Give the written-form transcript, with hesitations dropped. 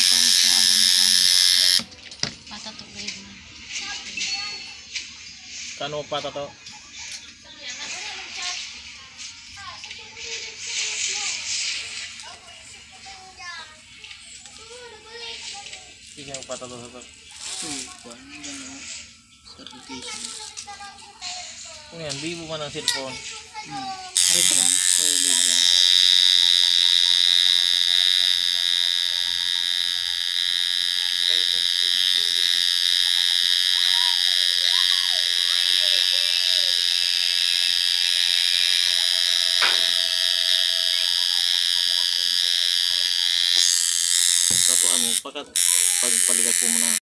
Kano pa to? Sige mo pa to to. Certification. Kung yan, Vivo man ang cellphone. Red o Libra. Tapos ano, pagpaligas ko muna.